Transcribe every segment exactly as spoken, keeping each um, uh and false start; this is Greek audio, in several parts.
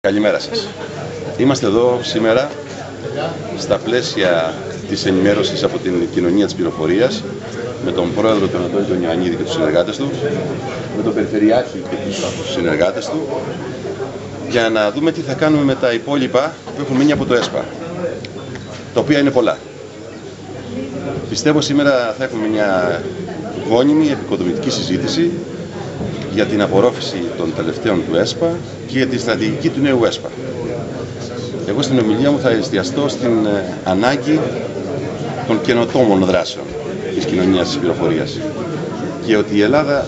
Καλημέρα σας. Είμαστε εδώ σήμερα στα πλαίσια της ενημέρωσης από την κοινωνία της πληροφορίας με τον πρόεδρο τον Αντώνη τον Ιωαννίδη και τους συνεργάτες του, με τον Περιφερειάρχη και τους συνεργάτες του, για να δούμε τι θα κάνουμε με τα υπόλοιπα που έχουν μείνει από το ΕΣΠΑ, τα οποία είναι πολλά. Πιστεύω σήμερα θα έχουμε μια γόνιμη επικοδομητική συζήτηση για την απορρόφηση των τελευταίων του ΕΣΠΑ και για τη στρατηγική του νέου ΕΣΠΑ. Εγώ στην ομιλία μου θα εστιαστώ στην ανάγκη των καινοτόμων δράσεων της κοινωνίας της πληροφορίας και ότι η Ελλάδα,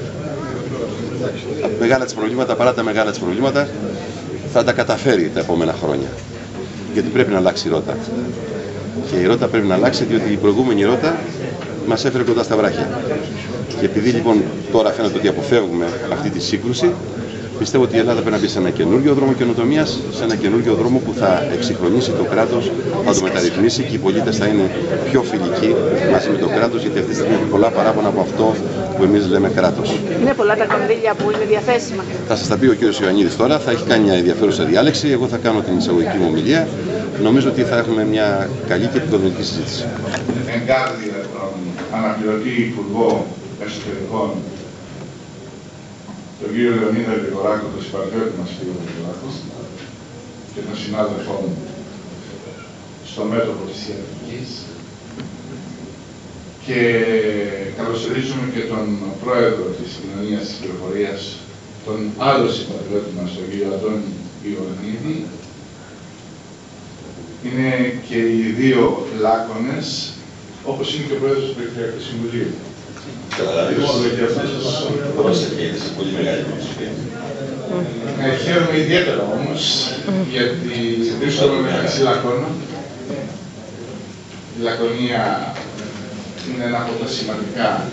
μεγάλα της προβλήματα, παρά τα μεγάλα της προβλήματα, θα τα καταφέρει τα επόμενα χρόνια. Γιατί πρέπει να αλλάξει η ρότα. Και η ρότα πρέπει να αλλάξει διότι η προηγούμενη ρότα μας έφερε κοντά στα βράχια. Και επειδή λοιπόν τώρα φαίνεται ότι αποφεύγουμε αυτή τη σύγκρουση, πιστεύω ότι η Ελλάδα πρέπει να μπει σε ένα καινούργιο δρόμο καινοτομίας, σε ένα καινούργιο δρόμο που θα εξυγχρονίσει το κράτος, θα το μεταρρυθμίσει και οι πολίτες θα είναι πιο φιλικοί μαζί με το κράτος, γιατί αυτή τη στιγμή έχει πολλά παράπονα από αυτό που εμείς λέμε κράτος. Είναι πολλά τα κονδύλια που είναι διαθέσιμα. Θα σας τα πει ο κύριος Ιωαννίδης τώρα, θα έχει κάνει μια ενδιαφέρουσα διάλεξη. Εγώ θα κάνω την εισαγωγική μου ομιλία. Νομίζω ότι θα έχουμε μια καλή και επικοδομητική συζήτηση. Εγκάρδια τον αναπληρωτή Υπουργό Εσωτερικών, τον κύριο Λεωνίδα Γρηγοράκο, τον συμπατριώτη μας κύριο Γρηγοράκο, και τον συνάδελφό μου στο μέτωπο της Ιατρικής. Και καλωσορίζουμε και τον πρόεδρο της Κοινωνίας της Πληροφορίας, τον άλλο συμπατριώτη μας, τον κύριο Αντώνη Ιωαννίδη. Είναι και οι δύο λάκωνες, όπως είναι και ο πρόεδρος του Περιφερειακού Συμβουλίου. Χαίρομαι ιδιαίτερα όμως, γιατί βρίσκομαι μεταξύ λακώνων. Η Λακωνία είναι ένα από τα σημαντικά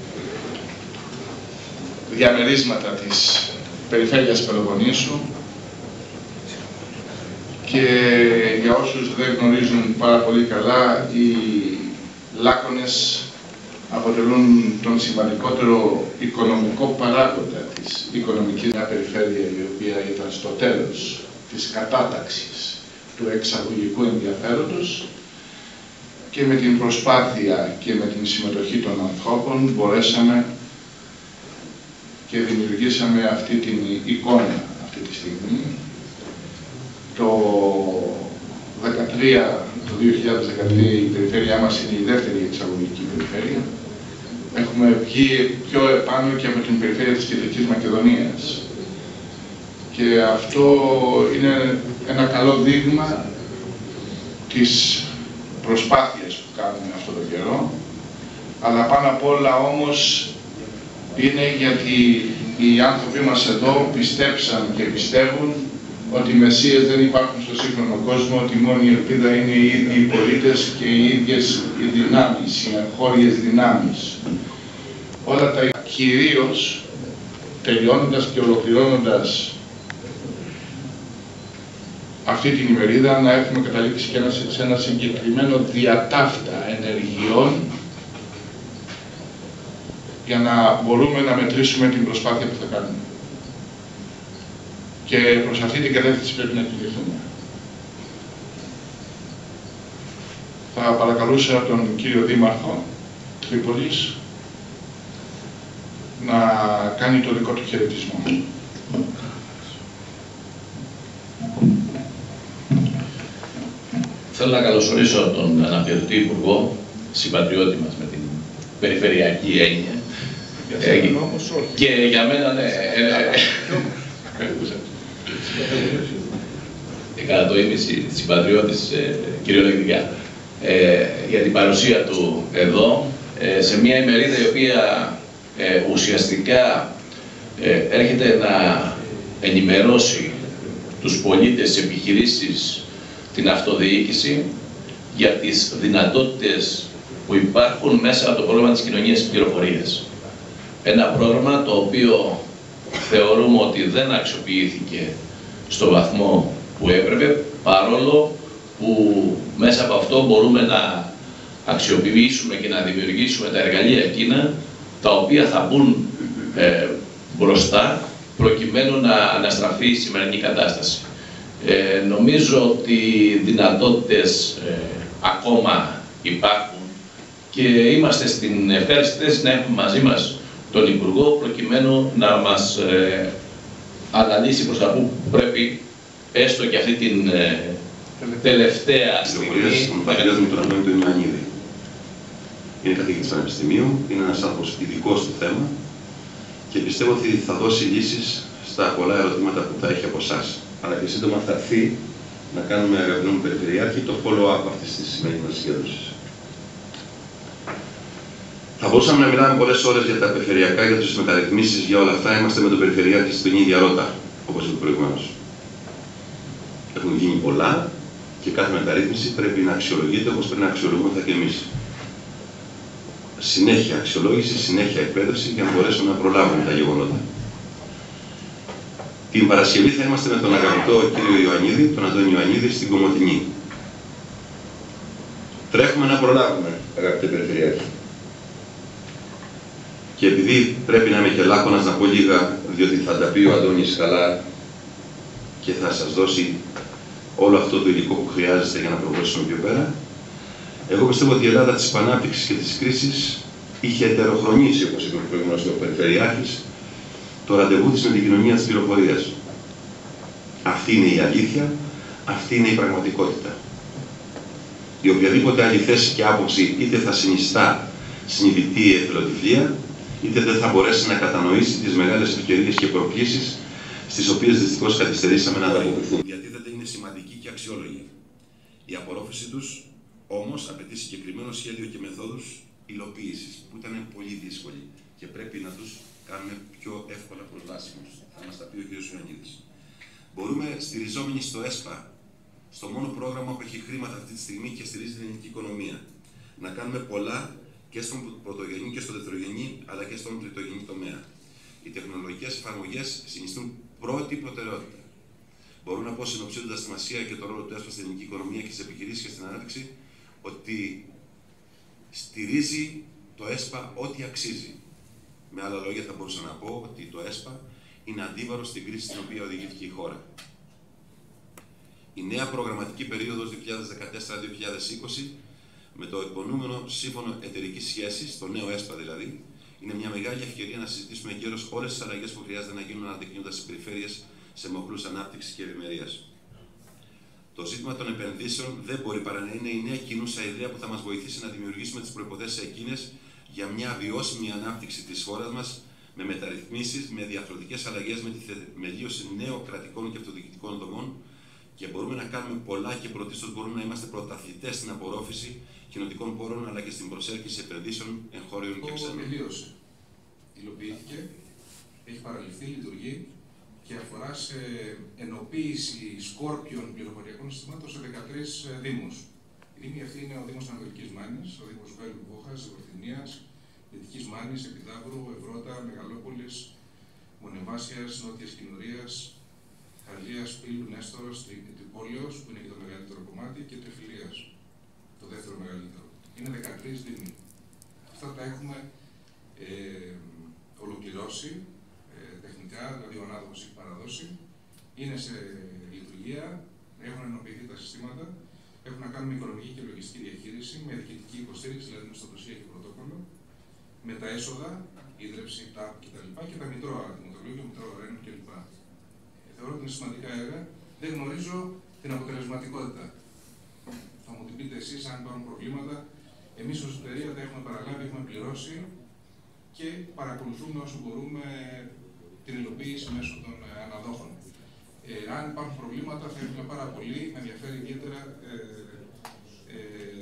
διαμερίσματα της περιφέρειας Πελοποννήσου και για όσους δεν γνωρίζουν πάρα πολύ καλά, οι λάκωνες αποτελούν τον σημαντικότερο οικονομικό παράγοντα της οικονομικής μια περιφέρεια, η οποία ήταν στο τέλος της κατάταξης του εξαγωγικού ενδιαφέροντος και με την προσπάθεια και με την συμμετοχή των ανθρώπων μπορέσαμε και δημιουργήσαμε αυτή την εικόνα αυτή τη στιγμή. Το δύο χιλιάδες δεκατρία η περιφέρειά μας είναι η δεύτερη εξαγωγική περιφέρεια. Έχουμε βγει πιο επάνω και από την περιφέρεια της Κεντρικής Μακεδονίας. Και αυτό είναι ένα καλό δείγμα της προσπάθειας που κάνουμε αυτόν τον καιρό. Αλλά πάνω απ' όλα όμως είναι γιατί οι άνθρωποι μας εδώ πιστέψαν και πιστεύουν ότι οι μεσίες δεν υπάρχουν στο σύγχρονο κόσμο, ότι μόνο η ελπίδα είναι οι ίδιοι οι πολίτες και οι ίδιες οι δυνάμεις, οι εγχώριες δυνάμεις. Όλα τα κυρίως, τελειώνοντας και ολοκληρώνοντας αυτή την ημερίδα, να έχουμε καταλήξει και σε ένα συγκεκριμένο διατάφτα ενεργειών για να μπορούμε να μετρήσουμε την προσπάθεια που θα κάνουμε. Και προς αυτή την κατεύθυνση πρέπει να εκπληκτούμε. Θα παρακαλούσα τον κύριο Δήμαρχο Τρίπολης να κάνει το δικό του χαιρετισμό. Θέλω να καλωσορίσω τον αναπληρωτή Υπουργό, συμπατριώτη μας με την περιφερειακή έννοια. Για ε, όμως όχι. Και για μένα, ναι, κατά το ίμιση συμπατριώτης ε, κυριολεκτικά, ε, για την παρουσία του εδώ, ε, σε μια ημερίδα η οποία ε, ουσιαστικά ε, έρχεται να ενημερώσει τους πολίτες, τις επιχειρήσεις, την αυτοδιοίκηση για τις δυνατότητες που υπάρχουν μέσα από το πρόγραμμα της κοινωνίας της πληροφορίας. Ένα πρόγραμμα το οποίο θεωρούμε ότι δεν αξιοποιήθηκε στο βαθμό που έπρεπε, παρόλο που μέσα από αυτό μπορούμε να αξιοποιήσουμε και να δημιουργήσουμε τα εργαλεία εκείνα τα οποία θα μπουν ε, μπροστά προκειμένου να αναστραφεί η σημερινή κατάσταση. Ε, νομίζω ότι δυνατότητες ε, ακόμα υπάρχουν και είμαστε στην ευχάριστη θέση να έχουμε μαζί μας τον Υπουργό προκειμένου να μας ε, αναλύσει προς τα που πρέπει έστω και αυτή την ε, τελευταία στιγμή. Με τον Αντώνη τον Ιωαννίδη. Είναι καθηγητής πανεπιστημίου, είναι ένας άνθρωπος ειδικός στο θέμα και πιστεύω ότι θα δώσει λύσεις στα πολλά ερωτήματα που θα έχει από εσάς. Αλλά και σύντομα θα έρθει να κάνουμε, αγαπητό μου Περιφερειάρχη, το follow-up αυτής της σημερινής συγκέντρωσης. Θα μπορούσαμε να μιλάμε πολλές ώρες για τα περιφερειακά, για τις μεταρρυθμίσεις, για όλα αυτά. Είμαστε με τον Περιφερειάρχη στην ίδια ρότα, όπως είπε προηγουμένως. Έχουν γίνει πολλά και κάθε μεταρρύθμιση πρέπει να αξιολογείται όπως πρέπει να αξιολογούμεθα και εμείς. Συνέχεια αξιολόγηση, συνέχεια εκπαίδευση για να μπορέσουμε να προλάβουμε τα γεγονότα. Την Παρασκευή θα είμαστε με τον αγαπητό κύριο Ιωαννίδη, τον Αντώνη Ιωαννίδη, στην Κομοτηνή. Τρέχουμε να προλάβουμε, αγαπητέ Περιφερειάρχη. Και επειδή πρέπει να είμαι και λάκωνας να πω λίγα, διότι θα τα πει ο Αντώνης καλά και θα σας δώσει όλο αυτό το υλικό που χρειάζεστε για να προχωρήσουμε πιο πέρα, εγώ πιστεύω ότι η Ελλάδα της επανάπτυξης και της κρίσης είχε ετεροχρονίσει, όπως είπε προηγουμένως ο Περιφερειάρχης, το ραντεβού της με την κοινωνία της πληροφορίας. Αυτή είναι η αλήθεια, αυτή είναι η πραγματικότητα. Η οποιαδήποτε άλλη θέση και άποψη είτε θα συνιστά συνειδητή εθελοτυφλία, είτε δεν θα μπορέσει να κατανοήσει τις μεγάλες ευκαιρίες και προκλήσεις στις οποίες δυστυχώς καθυστερήσαμε να ανταποκριθούμε. Διατίθεται είναι σημαντική και αξιόλογη. Η απορρόφηση τους όμως απαιτεί συγκεκριμένο σχέδιο και μεθόδους υλοποίησης, που ήταν πολύ δύσκολοι και πρέπει να τους κάνουμε πιο εύκολα προσβάσιμους. Θα μας τα πει ο κ. Ιωαννίδης. Μπορούμε, στηριζόμενοι στο ΕΣΠΑ, στο μόνο πρόγραμμα που έχει χρήματα αυτή τη στιγμή και στηρίζει την ελληνική οικονομία, να κάνουμε πολλά και στον πρωτογενή και στον δευτερογενή, αλλά και στον τριτογενή τομέα. Οι τεχνολογικές εφαρμογές συνιστούν πρώτη προτεραιότητα. Μπορώ να πω, συνοψίζοντας τη σημασία και το ρόλο του ΕΣΠΑ στην ελληνική οικονομία και στις επιχειρήσεις και στην ανάπτυξη, ότι στηρίζει το ΕΣΠΑ ό,τι αξίζει. Με άλλα λόγια, θα μπορούσα να πω ότι το ΕΣΠΑ είναι αντίβαρο στην κρίση στην οποία οδηγήθηκε η χώρα. Η νέα προγραμματική περίοδος δύο χιλιάδες δεκατέσσερα δύο χιλιάδες είκοσι, με το εκπονούμενο σύμφωνο εταιρικής σχέσης, το νέο ΕΣΠΑ δηλαδή, είναι μια μεγάλη ευκαιρία να συζητήσουμε εγκαίρως όλες τις αλλαγές που χρειάζεται να γίνουν αναδεικνύοντας τις περιφέρειες σε μοχλούς ανάπτυξης και ευημερίας. Το ζήτημα των επενδύσεων δεν μπορεί παρά να είναι η νέα κινούσα ιδέα που θα μας βοηθήσει να δημιουργήσουμε τις προϋποθέσεις εκείνες για μια βιώσιμη ανάπτυξη της χώρας μας, με μεταρρυθμίσεις, με διαφορετικές αλλαγές, με τη θεμελίωση νέων κρατικών και αυτοδιοικητικών δομών, και μπορούμε να κάνουμε πολλά και πρωτίστως μπορούμε να είμαστε πρωταθλητές στην απορρόφηση κοινοτικών πόρων αλλά και στην προσέλκυση επενδύσεων εγχώριων και ξένων. Τελείωσε. Υλοποιήθηκε, έχει παραληφθεί, λειτουργεί και αφορά σε ενοποίηση σκόρπιων πληροφοριακών συστημάτων σε δεκατρείς δήμους. Οι δήμοι αυτοί είναι ο Δήμος Ανατολικής Μάνης, ο Δήμος Βέλου Βόχας, Ζευγορθινίας, Δυτικής Μάνης, Επιδαύρου, Ευρώτα, Μεγαλόπολης, Μονεβάσιας, Νότιας Κοινωρίας, Χαρλίας, Πύλου, Νέστορος, Τρυπόλεως, που είναι και το μεγαλύτερο κομμάτι, και Τριφυλίας, το δεύτερο μεγαλύτερο. Είναι δεκατρείς δήμοι. Αυτά τα έχουμε ε, ολοκληρώσει ε, τεχνικά, δηλαδή ο ανάδοχος έχει παραδώσει. Είναι σε λειτουργία, έχουν ενοποιηθεί τα συστήματα, έχουν να κάνουν με οικονομική και λογιστική διαχείριση, με διοικητική υποστήριξη, δηλαδή με στοχοσία και πρωτόκολλο, με τα έσοδα, ίδρυψη, ΤΑΠ κτλ. Και, και τα μητρώα, δημοτολόγιο, μητρώα ρένου κλπ. Θεωρώ ότι είναι σημαντικά έργα. Δεν γνωρίζω την αποτελεσματικότητα. Θα μου την πείτε εσείς αν υπάρχουν προβλήματα. Εμείς ως εταιρεία τα έχουμε παραλάβει, έχουμε πληρώσει και παρακολουθούμε όσο μπορούμε την υλοποίηση μέσω των αναδόχων. Ε, αν υπάρχουν προβλήματα, θα ήθελα πάρα πολύ, με ενδιαφέρει ιδιαίτερα ε, ε,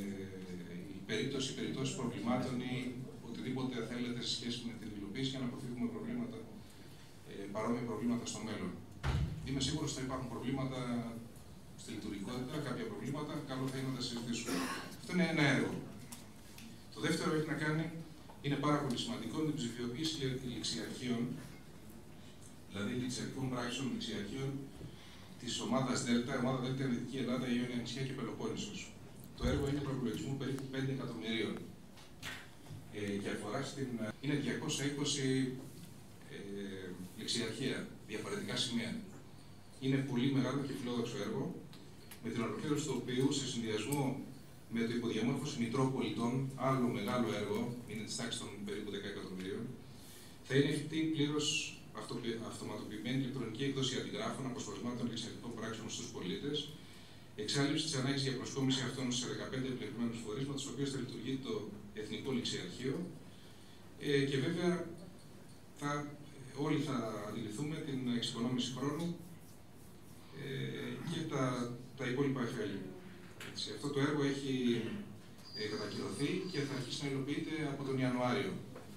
η περίπτωση, η περιπτώση προβλημάτων ή οτιδήποτε θέλετε σε σχέση με την υλοποίηση για να αποφύγουμε προβλήματα, ε, παρόμοια προβλήματα στο μέλλον. Είμαι σίγουρος ότι θα υπάρχουν προβλήματα στη λειτουργικότητα, κάποια προβλήματα, καλό θα είναι να τα συζητήσουμε. Αυτό είναι ένα έργο. Το δεύτερο έχει να κάνει, είναι πάρα πολύ σημαντικό, με την ψηφιοποίηση ληξιαρχείων, δηλαδή ληξιαρχικών πράξεων ληξιαρχείων της ομάδας ΔΕΛΤΑ, ομάδα ΔΕΛΤΑ είναι Δυτική Ελλάδα, Ιόνια νησιά και Πελοπόννησος. Το έργο είναι προϋπολογισμού περίπου πέντε εκατομμυρίων ε, και αφορά στην. Είναι διακόσια είκοσι ε, ληξιαρχεία, διαφορετικά σημεία. είναι πολύ μεγάλο και φιλόδοξο έργο, με την ολοκλήρωση του οποίου, σε συνδυασμό με το υποδιαμόρφωση Μητρόπολιτων, άλλο μεγάλο έργο, είναι της τάξης των περίπου δέκα εκατομμυρίων, θα είναι εφικτή πλήρως αυτοματοποιημένη ηλεκτρονική έκδοση αντιγράφων, αποσπασμάτων και εξαρτητικών πράξεων στους πολίτες, εξάλληψη της ανάγκης για προσκόμιση αυτών σε δεκαπέντε επιλεγμένους φορείς, με τους οποίους θα λειτουργεί το Εθνικό Ληξιαρχείο. Ε, και βέβαια, θα, όλοι θα αντιληφθούμε την εξοικονόμηση χρόνου ε, και τα, τα υπόλοιπα εφέλη. Αυτό το έργο έχει ε, κατακυρωθεί και θα αρχίσει να υλοποιείται από τον Ιανουάριο.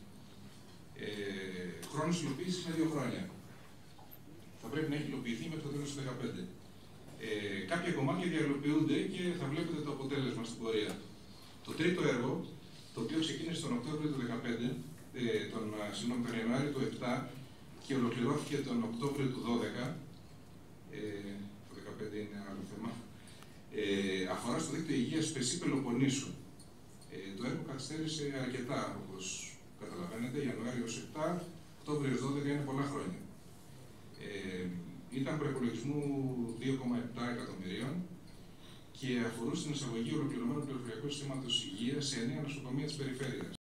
Ε, χρόνος υλοποίησης είναι δύο χρόνια. Θα πρέπει να έχει υλοποιηθεί μέχρι το τέλος του δύο χιλιάδες δεκαπέντε. Ε, κάποια κομμάτια διαλοποιούνται και θα βλέπετε το αποτέλεσμα στην πορεία. Το τρίτο έργο, το οποίο ξεκίνησε τον Οκτώβριο του δύο χιλιάδες δεκαπέντε, ε, τον, συγγνώμη, τον Ιανουάριο του δύο χιλιάδες επτά και ολοκληρώθηκε τον Οκτώβριο του δύο χιλιάδες δώδεκα, ε, το δύο χιλιάδες δεκαπέντε είναι άλλο θέμα, ε, αφορά στο δίκτυο υγείας Περσί Πελοποννήσου. Ε, το έργο καθυστέρησε αρκετά, όπως καταλαβαίνετε, Ιανουάριος επτά, Οκτώβριος δώδεκα είναι πολλά χρόνια. Ε, ήταν προϋπολογισμού δύο κόμμα επτά εκατομμυρίων και αφορούσε την εισαγωγή ολοκληρωμένου πληροφοριακού συστήματος υγείας σε εννέα νοσοκομεία της περιφέρειας.